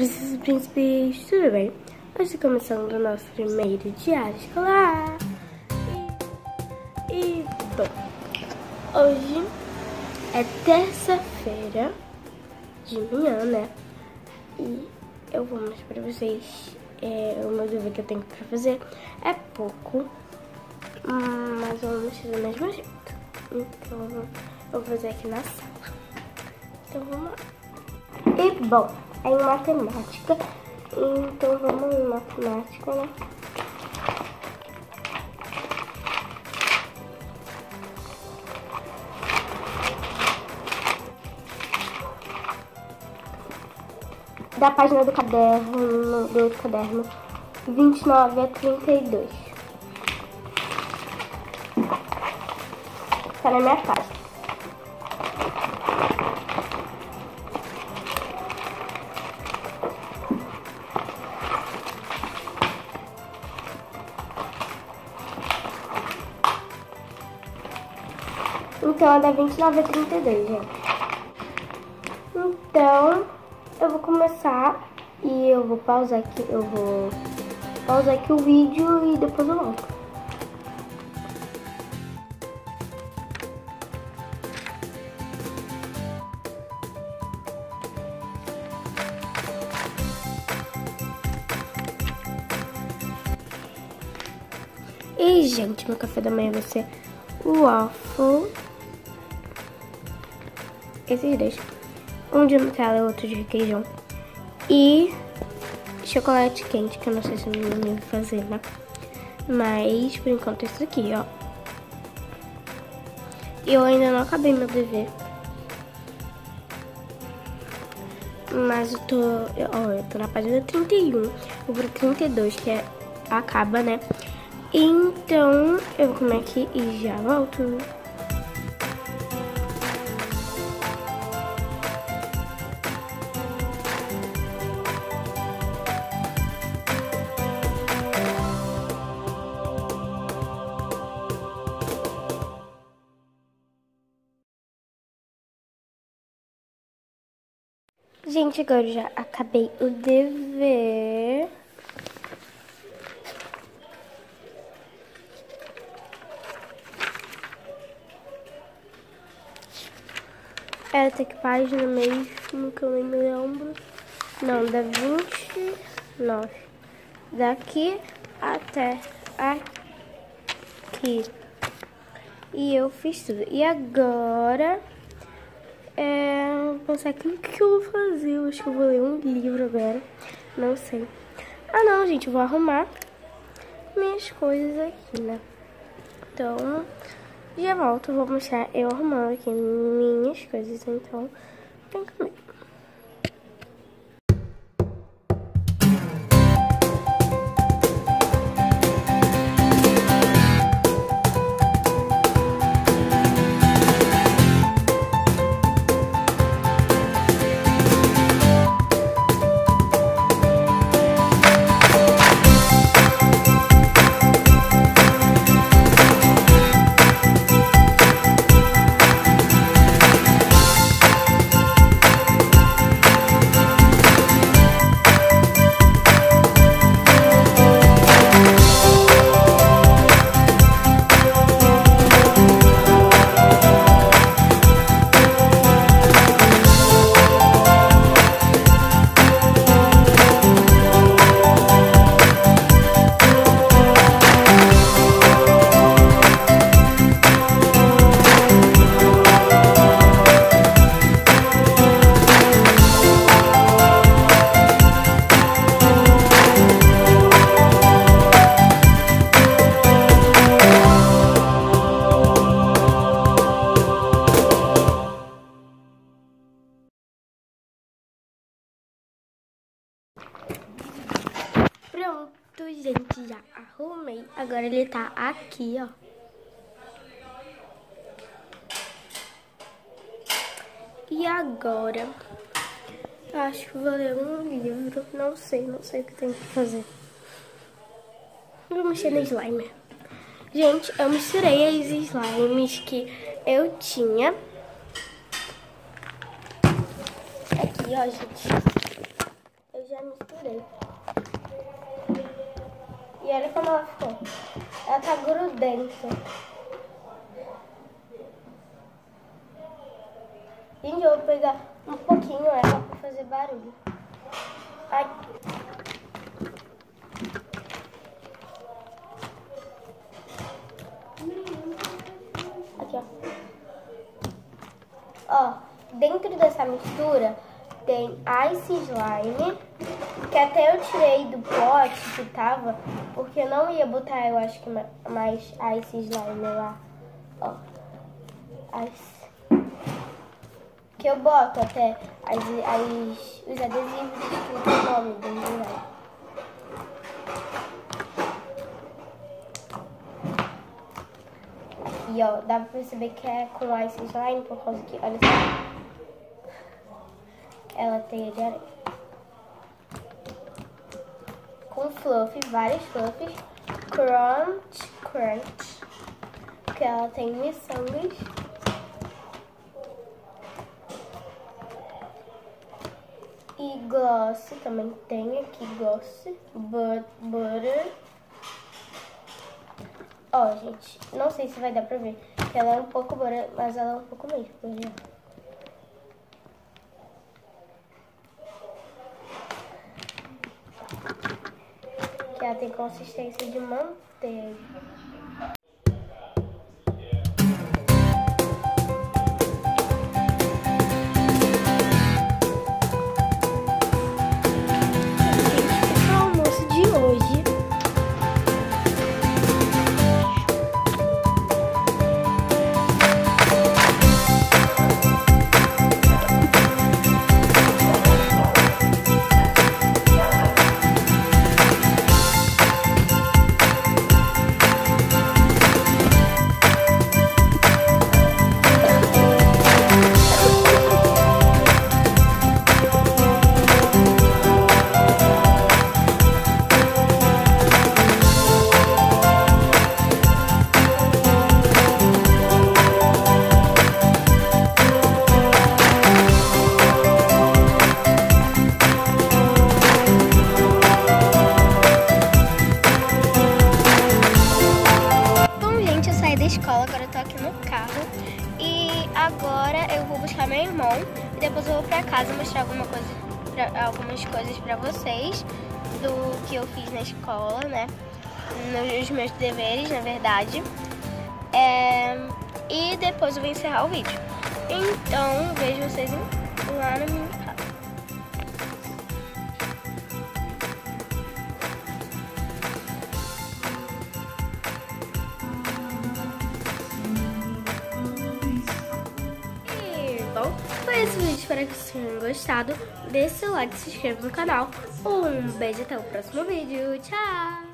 príncipes, tudo bem? Hoje começando o nosso primeiro diário escolar. Bom, hoje é terça-feira de manhã, né? E eu vou mostrar pra vocês o meu dever que eu tenho pra fazer. É pouco, mas vamos fazer do mesmo jeito. Então, eu vou fazer aqui na sala. Então, vamos lá. E, bom, é em matemática. Então, vamos em matemática, né? Da página do outro caderno, 29 a 32. Tá na minha casa. Então, é da 29 a 32, gente. Então, eu vou começar e eu vou pausar aqui. Eu vou pausar aqui o vídeo e depois eu volto. E, gente, meu café da manhã vai ser waffle. Esses dois. Um de Nutella e outro de requeijão. E chocolate quente, que eu não sei se eu não vou fazer, né? Mas, por enquanto, isso aqui, ó. Eu ainda não acabei meu dever. Mas eu tô na página 31. Vou pro 32, que acaba, né? Então, eu vou comer aqui e já volto. Gente, agora eu já acabei o dever. Até que página mesmo que eu nem me lembro. Não, da 29. Daqui até aqui. E eu fiz tudo. E agora, vou pensar aqui o que eu vou fazer. Eu acho que eu vou ler um livro agora. Não sei. Ah, não, gente, eu vou arrumar minhas coisas aqui, né? Então, já volto, vou mostrar eu arrumando aqui minhas coisas, então vem comigo. Pronto, gente, já arrumei. Agora ele tá aqui, ó. E agora, acho que vou ler um livro. Não sei o que tenho que fazer. Vou mexer no slime. Gente, eu misturei as slimes que eu tinha. Aqui, ó, gente. Eu já já misturei. E olha como ela ficou. Ela tá grudenta. Gente, eu vou pegar um pouquinho ela pra fazer barulho. Ai. Aqui, ó. Ó, dentro dessa mistura tem Ice Slime, que até eu tirei do pote que tava, porque eu não ia botar, eu acho que mais Ice Slime lá. Ó, Ice. Que eu boto até os adesivos escrito o nome do slime. Aqui, ó, dá pra perceber que é com Ice Slime, por causa que, olha só. Ela tem de areia. Com fluff, vários fluffs. Crunch. Que ela tem miçangas. E gloss, também tem aqui gloss. Butter. Ó, gente, não sei se vai dar pra ver. Ela é um pouco butter, mas ela é um pouco mesmo. Que ela tem consistência de manteiga. Esse é o almoço de hoje. Da escola, agora eu tô aqui no carro e agora eu vou buscar meu irmão e depois eu vou pra casa mostrar algumas coisas pra vocês do que eu fiz na escola, né, nos meus deveres, na verdade, e depois eu vou encerrar o vídeo. Então vejo vocês lá na minha casa. Bom, foi esse vídeo, espero que vocês tenham gostado. Deixe seu like, se inscreva no canal. Um beijo, até o próximo vídeo. Tchau!